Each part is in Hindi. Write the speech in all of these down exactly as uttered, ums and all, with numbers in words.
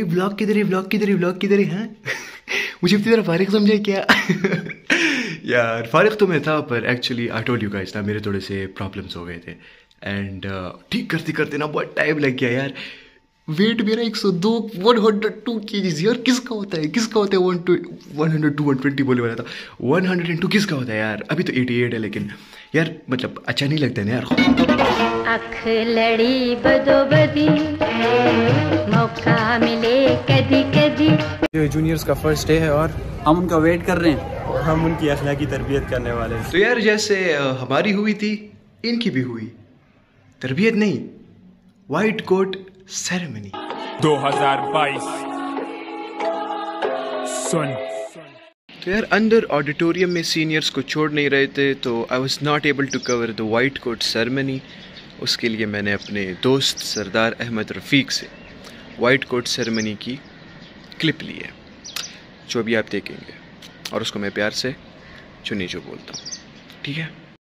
ब्लॉग किधर है, ब्लॉग किधर है, ब्लॉग किधर है? हाँ मुझे इतनी तरह फारिग समझे क्या? यार फारिग तो मैं था, पर actually I told you guys ना, मेरे थोड़े से प्रॉब्लम्स हो गए थे एंड ठीक करते करते ना बहुत टाइम लग गया यार। वेट मेरा एक सौ दो वन हंड्रेड टू के जी यार, किसका होता है किसका होता है one two one hundred two one twenty बोले वाला था, वन हंड्रेड एंड टू किसका होता है यार? अभी तो एटी एट है, लेकिन यार मतलब अच्छा नहीं लगता है ना यार। अख लड़ी बदो बदी, मौका मिले कदी कदी। जो जूनियर्स का फर्स्ट डे है और हम उनका वेट कर रहे हैं और हम उनकी अखलाकी तरबियत करने वाले हैं। तो यार जैसे हमारी हुई थी, इनकी भी हुई तरबियत नहीं, वाइट कोट सेरेमनी दो हज़ार बाईस। सुन तो यार अंदर ऑडिटोरियम में सीनियर्स को छोड़ नहीं रहे थे, तो I was not able to cover the white coat ceremony. उसके लिए मैंने अपने दोस्त सरदार अहमद रफ़ीक से वाइट कोट सेरेमनी की क्लिप ली है, जो अभी आप देखेंगे, और उसको मैं प्यार से चुन्नी जो बोलता हूँ, ठीक है?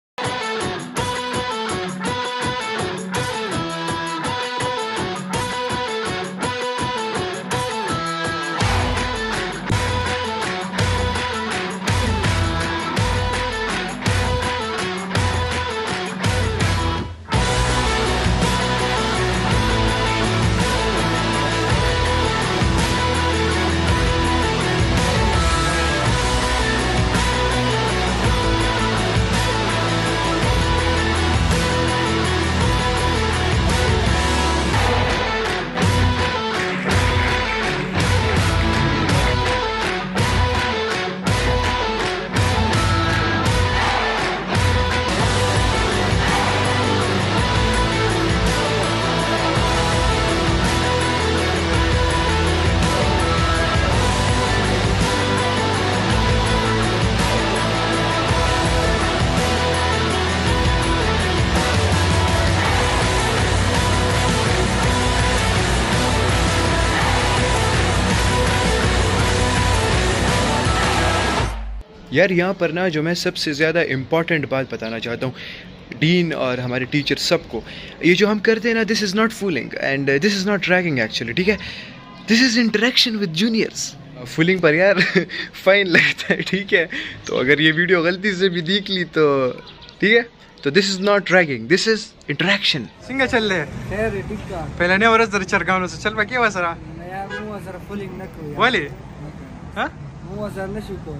यार यहाँ पर ना जो मैं सबसे ज़्यादा इम्पॉर्टेंट बात बताना चाहता हूँ डीन और हमारे टीचर सबको, ये जो हम करते हैं ना, this is not fooling and this is not ragging actually, ठीक है? This is interaction with juniors. Fooling पर यार फाइन लगता है, ठीक है? तो अगर ये वीडियो गलती से भी देख ली तो ठीक है, तो this is not ragging, this is interaction. सिंगा चल ले पहले ने वरस दर चरगानो से चल बाकी वसरा फूलिंग न को वाले हां मु वसर न शुको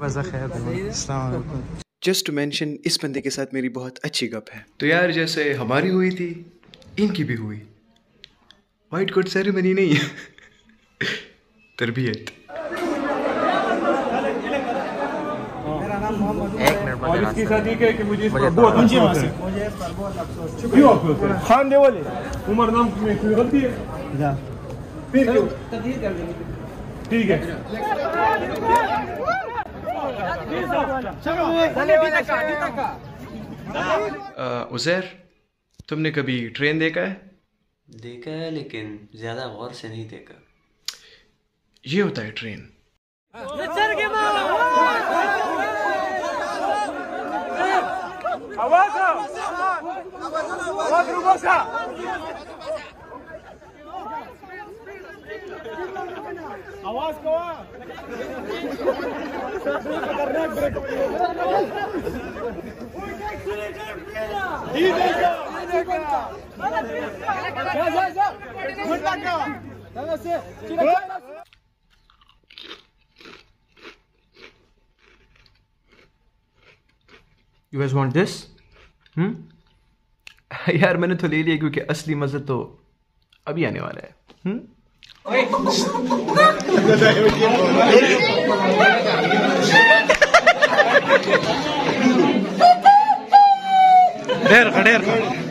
जस्ट टू मेंशन, इस बंदे के साथ मेरी बहुत अच्छी गप है। तो यार जैसे हमारी हुई थी, इनकी भी हुई। वाइट कोट सेरेमनी नहीं है तरबियत। और इसकी शादी के कि मुझे इस पर बहुत अफसोस है। मुझे इस पर बहुत अफसोस है। क्यों अफसोस है? खान दे वाले उमर नाम में कोई गलती है? जा फिर क्यों? तकदीर कर देंगे, ठीक है। उज़ैर, तुमने कभी ट्रेन देखा है? देखा है, लेकिन ज्यादा गौर से नहीं देखा। ये होता है ट्रेन। आवाज को you guys want this? Hmm यार मैंने तो ले लिया क्योंकि असली मजा तो अभी आने वाला है। हम्म डेर डेर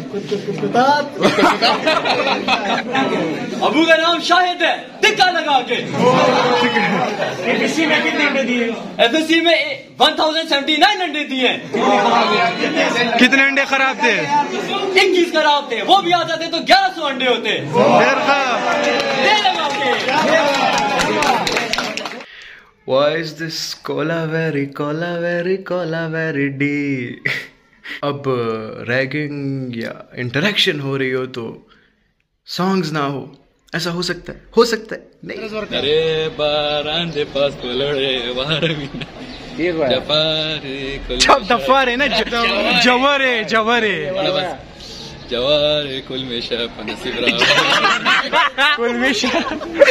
अबू का नाम शाहिद है, टिक्का लगा के। एफएससी में कितने अंडे दिए? एफएससी में वन थाउजेंड सेवेंटी नाइन अंडे दिए। कितने अंडे खराब थे? इक्कीस खराब थे, वो भी आ जाते तो ग्यारह सौ अंडे होते। दे लगा के। Why is this cola very cola very cola very D? अब रैगिंग या इंटरेक्शन हो रही हो तो सॉन्ग्स ना हो ऐसा हो सकता है, हो सकता है नहीं। अरे बारांडे पास कोलड़े वारविना जफारे छप दफार है ना, जवर है, जवर है, जवार कुलमेशा पनसिबरा कुलमेशा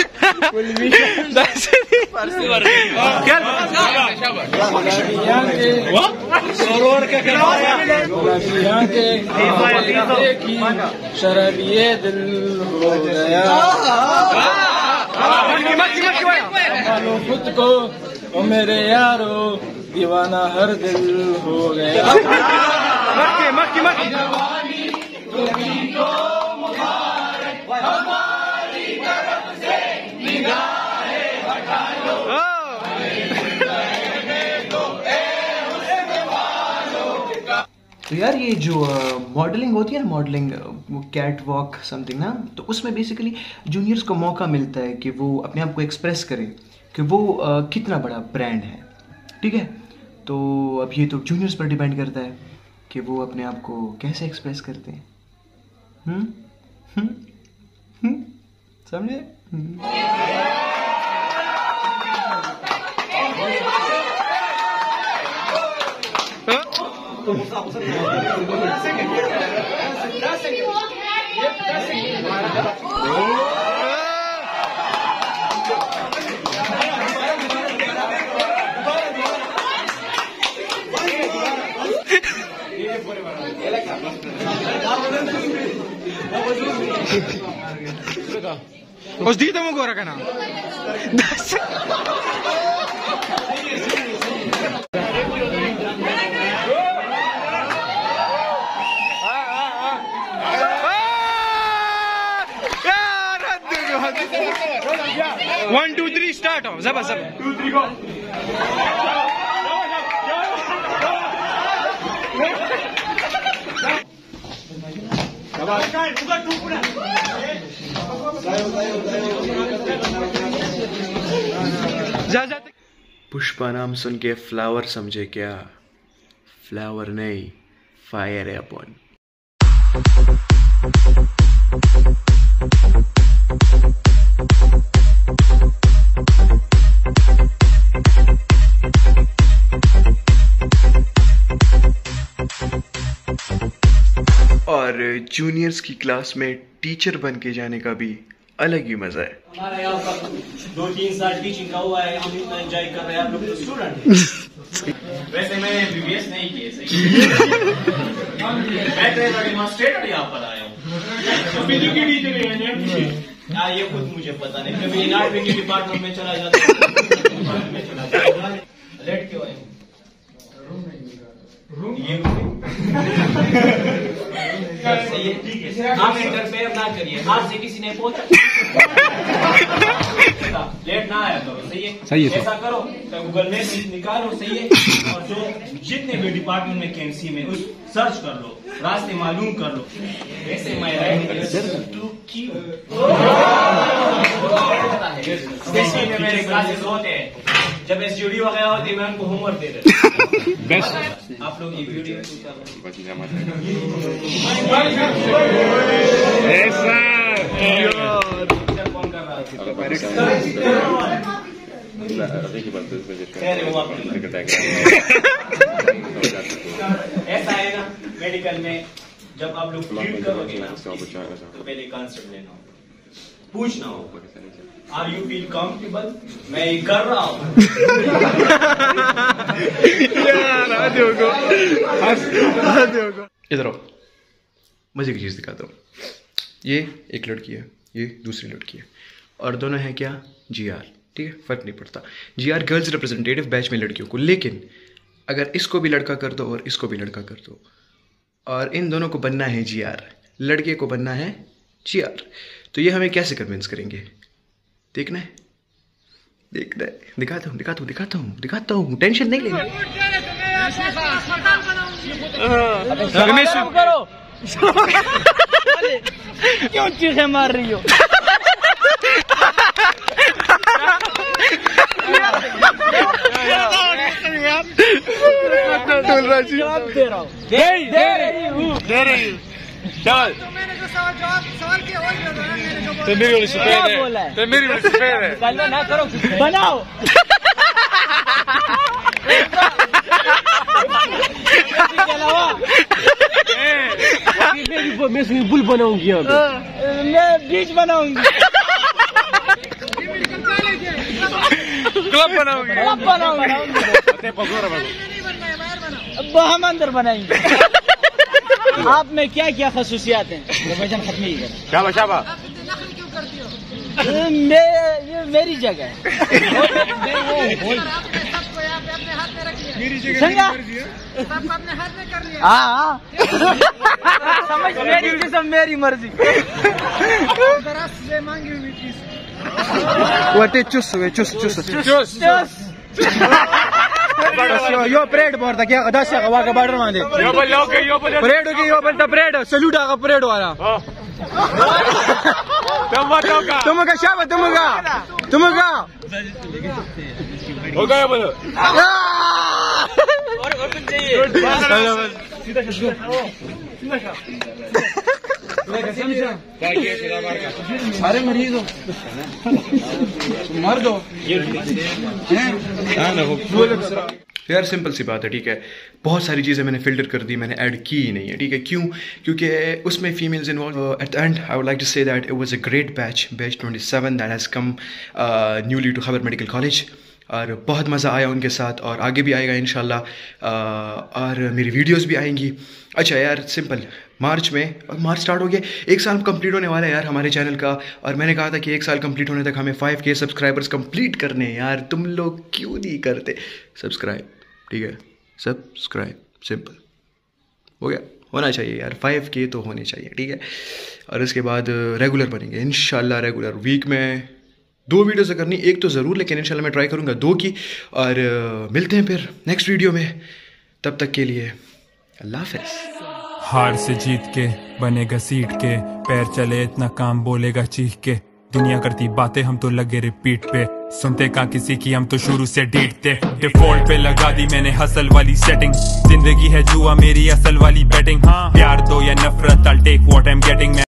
शराबिये दिल हो गया मानो खुद को ओ मेरे यारो दीवाना हर दिल हो गया। मक्के मक्के मक्के तो यार ये जो मॉडलिंग होती है ना, मॉडलिंग वो कैट वॉक समथिंग ना, तो उसमें बेसिकली जूनियर्स को मौका मिलता है कि वो अपने आप को एक्सप्रेस करें कि वो uh, कितना बड़ा ब्रांड है, ठीक है। तो अब ये तो जूनियर्स पर डिपेंड करता है कि वो अपने आप को कैसे एक्सप्रेस करते हैं। हम्म हम्म हम्म समझे? Os dito mo agora kana. One, two, three, start. Zaba, zaba. Two, three, go. Pushpa नाम सुन के फ्लावर समझे क्या? फ्लावर नहीं, फायर है अपन। और जूनियर्स की क्लास में टीचर बन के जाने का भी अलग ही मजा है। हमारा यहाँ का दो तीन साल टीचिंग का हुआ है, हम इतना एंजॉय कर रहे हैं, आप लोग तो स्टूडेंट हैं। वैसे मैंने बीबीएस नहीं किए, सही मैं तो डेमोन्स्ट्रेटर यहाँ पर आया हूँ। बीजू की टीचर है हाँ, ये खुद मुझे पता नहीं, कभी एनआरपी के डिपार्टमेंट में चला जाता हूँ। लेट क्यों आए? ये आप इंटरफेयर ना करिए, हाथ से किसी ने पूछा लेट ना आया करो, सही है? सही है। ऐसा करो तो गूगल में निकालो, सही है? और जो जितने भी डिपार्टमेंट में कैंसी में उस सर्च कर लो, रास्ते मालूम कर लो। ऐसे मैं मेरे क्लासेस होते हैं, जब एस वीडियो वगैरह होती है मैं उनको होमवर्क दे देता हूँ। आप लोग ये वीडियो कौन कर रहा ऐसा है ना, मेडिकल में जब आप लोग ट्रीट करोगे ना तो पहले कॉन्सेप्ट लेना होगा, पूछना होगा आर यू फील कंफर्टेबल, मैं ये कर रहा हूँ। इधर आओ, मजे की चीज दिखाता हूँ। ये एक लड़की है, ये दूसरी लड़की है, और दोनों हैं क्या? जी आर, ठीक है, फर्क नहीं पड़ता। G R girls representative batch में लड़कियों को, लेकिन अगर इसको भी लड़का कर दो और इसको भी लड़का कर दो, और इन दोनों को बनना है जी आर, लड़के को बनना है जी आर, तो ये हमें कैसे कन्विंस करेंगे? देखना है, देखना है, दिखाता हूँ दिखाता हूँ दिखाता हूँ दिखाता हूँ टेंशन नहीं लेना। करो क्यों चीखें मार रही हो? दे रहा हूँ, दे रही हूँ, दे रही हूँ। चल तो मेरी वाली सफेद है तो मेरी वाली सफेद है ना करो बनाओ मैं स्विमिंग पूल बनाऊंगी यहाँ पे मैं बीच बनाऊंगी क्लब बनाऊंगी क्लब बनाऊंगी हम अंदर बनाएंगे आप में क्या क्या खसूसियात हैं वजन खत्म ही कर शाबाश शाबाश ये मेरी जगह है हाँ समझ मेरी किस्म मेरी मर्जी वो चुस हुए चुस चुस चुस यो परेड बोलता क्या दस हवा का बॉर्डर मान दे परेड होगी यो बनता परेड सैल्यूट आगा परेड वाला तुम का शाबाश तुम का तुम का हो गया बोलो और और कुछ चाहिए सीधा सीधा अरे मरीज हो मर दो यार सिंपल सी बात है, ठीक है। बहुत सारी चीज़ें मैंने फ़िल्टर कर दी, मैंने ऐड की ही नहीं है, ठीक है। क्यों? क्योंकि उसमें females involve. At the end I would like to say that it was a great batch, batch twenty seven that has come newly to खबर मेडिकल कॉलेज, और बहुत मज़ा आया उनके साथ और आगे भी आएगा इंशाल्लाह। और मेरी वीडियोस भी आएंगी। अच्छा यार सिंपल, मार्च में, और मार्च स्टार्ट हो गया, एक साल कंप्लीट होने वाला है यार हमारे चैनल का। और मैंने कहा था कि एक साल कंप्लीट होने तक हमें फाइव के सब्सक्राइबर्स कंप्लीट करने हैं यार। तुम लोग क्यों नहीं करते सब्सक्राइब? ठीक है, सब्सक्राइब, सिंपल हो गया, होना चाहिए यार, फाइव के तो होने चाहिए, ठीक है। और इसके बाद रेगुलर बनेंगे इंशाल्लाह, रेगुलर वीक में दो वीडियो से करनी, एक तो ज़रूर, लेकिन इंशाल्लाह मैं ट्राई करूँगा दो की। और uh, मिलते हैं फिर नेक्स्ट वीडियो में, तब तक के लिए अल्लाह हाफ़िज़। हार से जीत के बनेगा सीट के, पैर चले इतना काम बोलेगा चीख के, दुनिया करती बातें हम तो लगे रिपीट पे, सुनते का किसी की हम तो शुरू से डीटते, डिफॉल्ट पे लगा दी मैंने हसल वाली सेटिंग, जिंदगी है जुआ मेरी असल वाली बैटिंग, प्यार दो या नफरत I'll take what I'm getting।